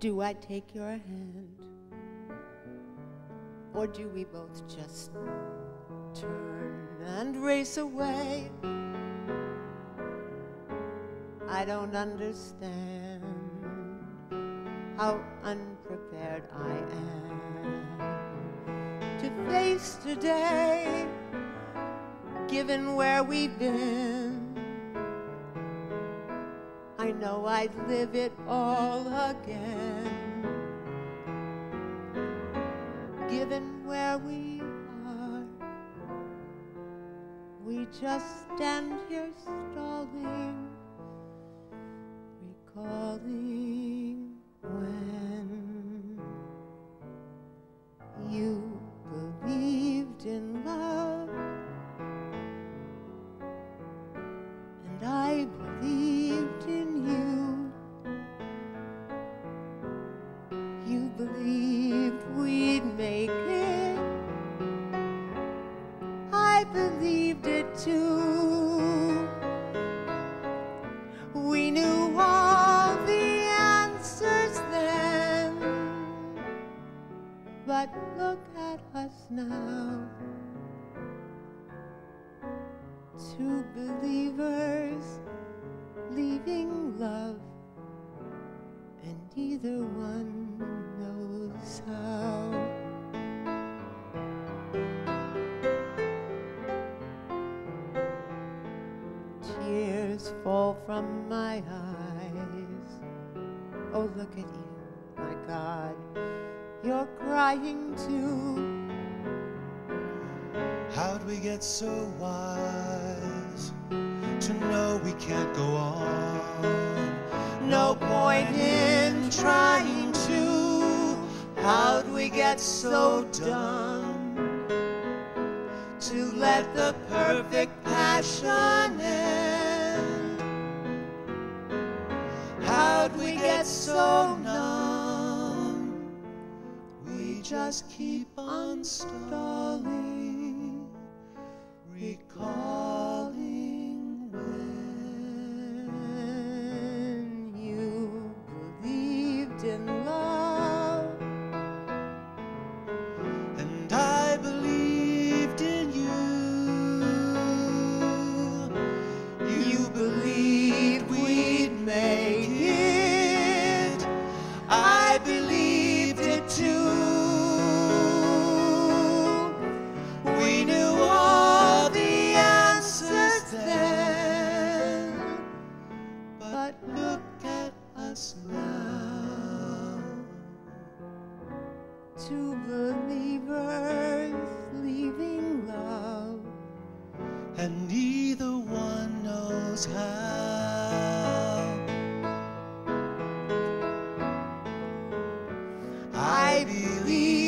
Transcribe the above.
Do I take your hand? Or do we both just turn and race away? I don't understand how unprepared I am to face today, given where we've been. I know I'd live it all again, given where we are. We just stand here stalling, recalling when you believed in love and I believed in you. You believed we'd make it, I believed it too. We knew all the answers then, but look at us now. Two believers leaving love, and neither one knows how. Tears fall from my eyes. Oh, look at you, my God, you're crying too. How'd we get so wise to know we can't go on? No point in trying to. How'd we get so dumb to let the perfect passion end? How'd we get so numb? We just keep on stalling, recalling when you believed in love and I believed in you. You believed we'd make it, I believed it too. We knew all the answers then, but look at us now. Two believers leaving love, And neither one knows how. I believe